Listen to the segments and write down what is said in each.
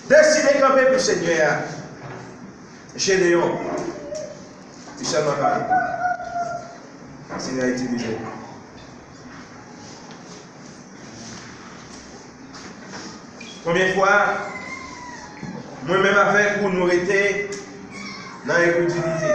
Décidez de camper pour le Seigneur. Gédéon. Il seulement parlé. Le Seigneur a utilisé. Combien de fois, moi-même avec vous, nous étions dans l'incrédulité.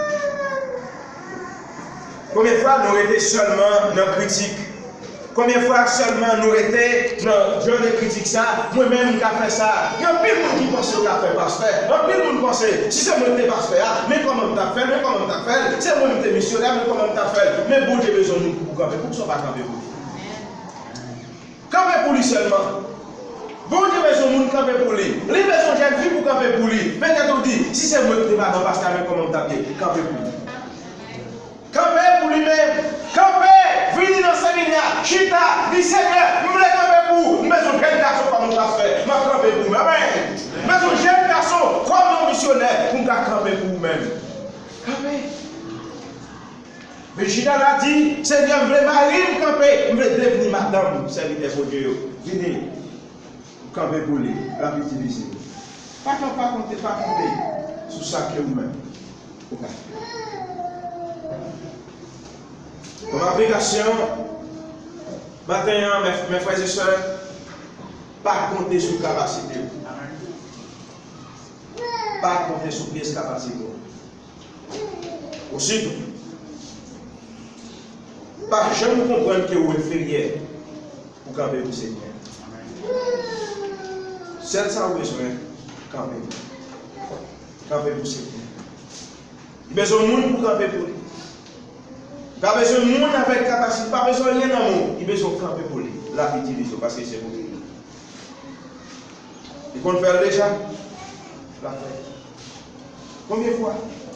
Combien de fois nous étions seulement dans la critique? Combien de fois seulement nous étions dans le genre de critique ça? Moi-même, je fait ça. Il y a un pile de monde qui pense que je fait pasteur. Un pile de monde pense si c'est moi qui suis pasteur, mais comment tu as fait? Mais comment tu as fait? C'est moi qui suis missionnaire, mais comment tu as fait? Mais bon Dieu besoin de nous pour camper. Pourquoi ça ne va pas camper pour lui? Camper pour lui seulement. Bon Dieu besoin de nous camper pour lui. Les besoin de jeune fille pour camper pour lui. Mais quand on dit, si c'est moi qui suis pas pasteur, mais comment tu as fait? Camper pour lui. Camper pour lui-même. Camper, venez dans le séminaire, chita, dit Seigneur, nous voulons camper pour vous. Nous besoin de jeune garçon comme nous pasteur, nous camper pour vous. Amen. Nous besoin de jeune garçon comme nos missionnaires, pour nous camper pour vous-même. Camper. Mais Gina l'a dit, Seigneur, je veux marier, camper, je veux devenir madame, serviteur pour Dieu. Venez, camper pour lui, la utiliser. Pas compter sur ça que vous-même. Comme application, maintenant, mes frères et sœurs, pas compter sur la capacité. Pas compter sur la capacité. Aussi, pas jamais comprendre que vous êtes inférieur pour camper pour le Seigneur. C'est ça que vous avez besoin de camper. Camper pour le Seigneur. Il y a besoin de monde pour camper pour lui. Pas besoin de monde avec capacité, pas besoin de rien dans le monde. Il a besoin de camper pour lui. La utilise parce que c'est pour lui. Et qu'on fait déjà, la fait. Combien de fois?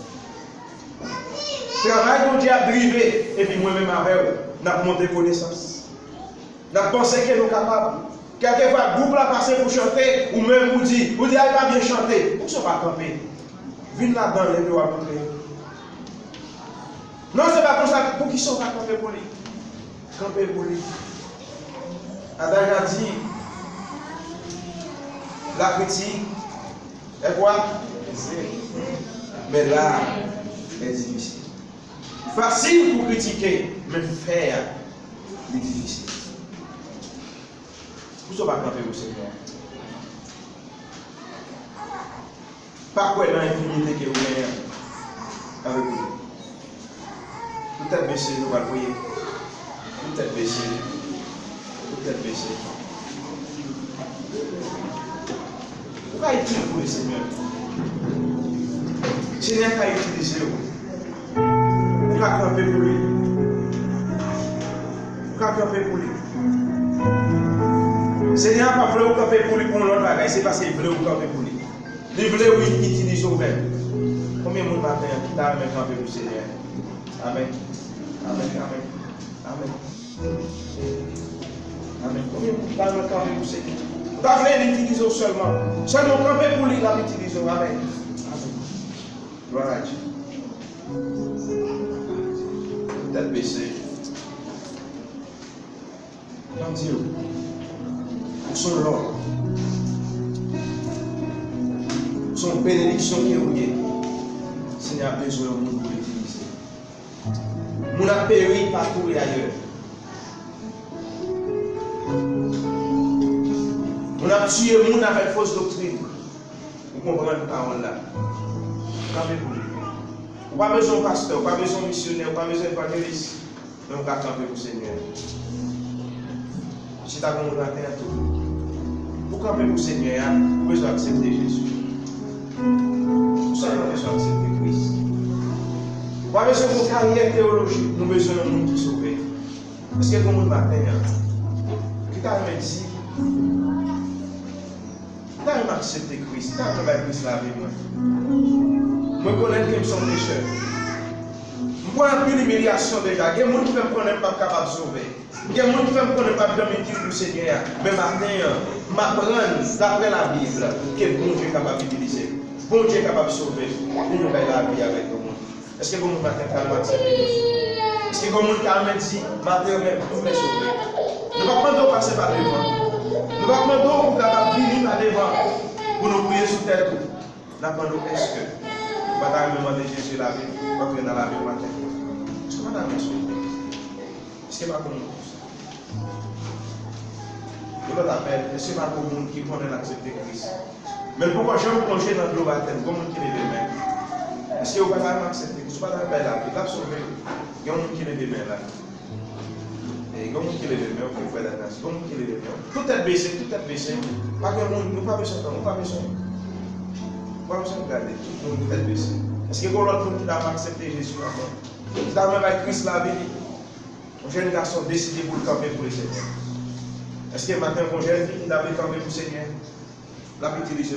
Travail qu'on dit à briver, et puis moi-même avec eux, nous avons monté connaissance. Nous avons pensé que nous sommes capables. Quelquefois, le groupe a passé pour chanter, ou même vous dit, il pas bien chanter. Pourquoi ça va camper? Venez là-dedans, les deux à montrer. Non, ce n'est pas comme ça. Pour qui sont pas camper pour lui? Camper pour lui. Adage a dit, la critique est quoi? Mais là, est difficile. Facile pour critiquer, mais faire est difficile. Pourquoi pas camper pour Seigneur? Pas quoi dans l'infinité que vous avez avec vous. Peut-être baisser, nous allons prier. Peut-être baisser. Peut-être baisser. Pourquoi utiliser pour le Seigneur? Le Seigneur a utilisé vous. Vous avez campé pour lui. Vous avez campé pour lui. Le Seigneur n'a pas voulu camper pour lui pour l'autre bagaille. C'est parce qu'il voulait vous camper pour lui. Il voulait vous utiliser vous-même. Combien de monde matin qui t'a même campé pour le Seigneur? Amen. Amen. Amen. Amen. Amen. Combien de monde t'a même campé pour le Seigneur? Vous avez l'utiliser seulement. Seulement camper pour lui, il a utilisé. Amen. Amen. Gloire à Dieu. Peut-être baisser. Quand Dieu, pour son ordre, son bénédiction qui est oubliée, le Seigneur a besoin de nous pour l'utiliser. Nous avons péri partout et ailleurs. Nous avons tué le monde avec fausse doctrine. Vous comprenez la parole là? Campez pour lui. Vous n'avez pas besoin de pasteur, pas besoin de missionnaire, pas besoin d'évangéliste. Mais vous pouvez camper pour le Seigneur. Si tu as un terre tout, pour camper pour le Seigneur, vous avez besoin d'accepter Jésus. Vous avez besoin d'accepter Christ. Vous avez besoin de carrière théologique. Nous avons besoin de nous qui sauver. Parce que comme le matin, qui t'a même dit, tu as même accepté Christ, tu as même Christ la vie. Je connais que nous sommes pécheurs. Je vois un peu l'humiliation déjà. Il y a des gens qui ne sont pas capables de sauver. Il y a des gens qui ne sont pas capables de utiliser le Seigneur. Mais maintenant, je m'apprends d'après la Bible que bon Dieu est capable d'utiliser. Bon Dieu est capable de sauver. Nous nous la vie avec tout le monde. Est-ce que vous nous matin calme accepter Jésus? Est-ce que vous nous calme dit, matin même, vous me sauver? Nous ne pouvons pas passer par devant. Nous ne pouvons pas venir par devant. pour nous prier sur terre. Nous demandons est-ce que nous allons demander Jésus la vie, nous allons dans la vie matin. Est-ce que madame est sauvée? Est-ce que pas comme nous? Je vous appelle, est-ce que pas comme nous qui connaît l'accepter Christ? Mais pourquoi je me plonge dans le baptême, comme nous qui lève les mains? Est-ce que vous ne pouvez pas accepter Christ? Vous ne pouvez pas la vie, vous avez sauvé. Il y a un qui lève les mains là. Et comme qui lève les mains, vous pouvez faire la grâce. Comme qui lève les mains. Tout est baissé, tout est baissé. Pas que nous n'avons pas besoin de nous, pas besoin. Pas besoin de regarder, tout le monde est baissé. Est-ce que vous avez l'autre monde qui n'a pas accepté Jésus encore? Vous avez même avec Christ la vie. Un jeune garçon décidé pour le camper pour le Seigneur. Est-ce que maintenant, un jeune fille qui a camper pour le Seigneur, l'a utilisé?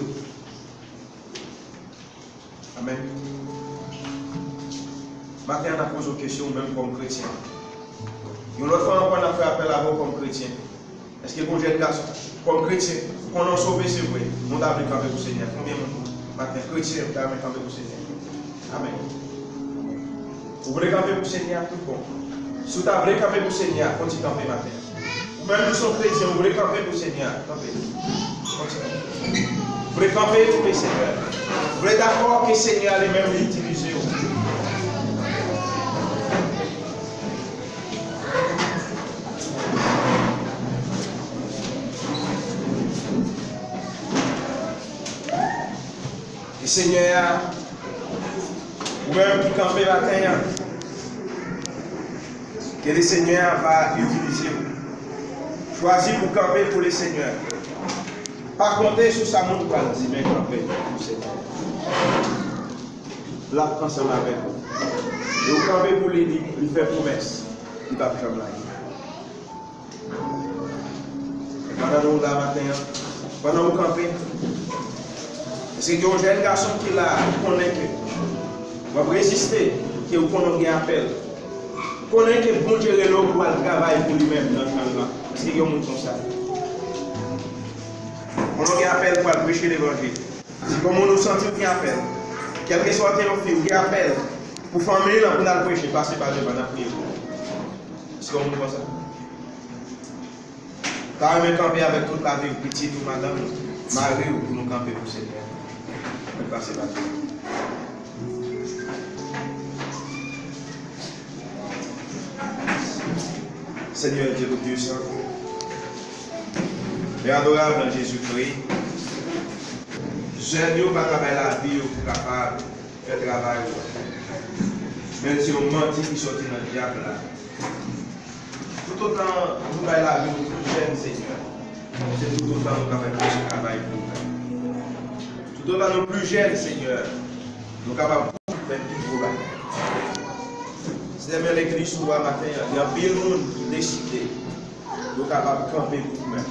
Amen. Maintenant, on a posé une question, même comme chrétien. Une autre fois, on a fait appel à vous comme chrétien. Est-ce que vous jeune garçon, comme chrétien, qu'on a sauvé, c'est vrai, on a appelé camper pour le Seigneur? Combien de monde? Maintenant, chrétien, on a appelé camper pour le Seigneur. Amen. Vous voulez camper pour le Seigneur, tout bon. Si vous voulez camper pour le Seigneur, continuez à camper matin. Ou même nous sommes chrétiens, vous voulez camper pour le Seigneur, campez. Continuez. Vous voulez camper pour le Seigneur. Vous voulez d'accord que le Seigneur lui-même l'utilise. Le Seigneur, ou même qui campe la terre, que le Seigneur va utiliser. Choisis pour camper pour le Seigneur. Pas compter sur sa montre pour dire, mais camper pour le Seigneur. Là, ensemble avec vous. Et vous campez pour lui, il fait promesse. Il va faire la vie. Pendant nous là matin, pendant vous campez, c'est que un jeune garçon qui là, vous connaissez que vous résister, que vous connaissez un appel. Vous connaissez que bon Dieu est là pour le travail pour lui-même dans le temps. Est-ce qu'il y a un monde comme ça? On a un appel pour prêcher l'évangile. Si comme on nous sentit qu'il y a un appel, quel que soit le film, il y a un appel pour famille là pour nous prêcher, passer par Dieu, pendant prier. Est-ce qu'on nous comme ça? Quand même camper avec toute la vie, petite ou madame, Marie ou pour nous camper pour Seigneur. On va passer par Dieu. Seigneur Dieu Tout-Puissant, Père adorable dans Jésus-Christ, je ne pas travailler la vie pour capable de faire travail. Même si on mentit qui sortit dans le diable là. Tout autant nous avons la vie pour plus jeunes, Seigneur. C'est tout autant nous avons fait ce travail pour nous. Tout autant nous plus jeunes, Seigneur, nous sommes capables de faire tout travail. C'est l'église ce matin, il y a bien de monde qui décide de capable de camper pour nous-mêmes.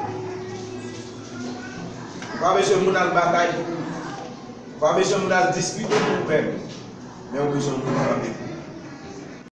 Pas besoin de nous dans la bataille pour nous. Pas besoin de nous dans le dispute pour nous-mêmes. Mais on a besoin de nous camper.